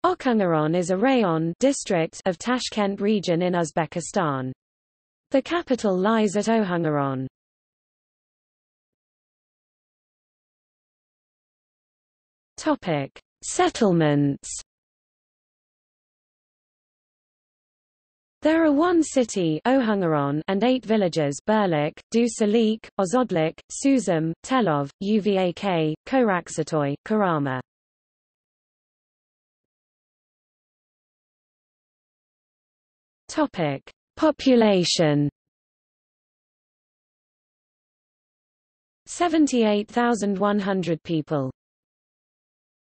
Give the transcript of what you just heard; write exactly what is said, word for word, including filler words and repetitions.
Okhangaron is a rayon district of Tashkent region in Uzbekistan. The capital lies at Okhangaron. Topic: Settlements. There are one city Okhangaron and eight villages Berlik, Du-Salik, Ozodlik, Suzum, Telov, Uvak, Koraksatoy, Karama. Topic: Population. seventy-eight thousand one hundred people.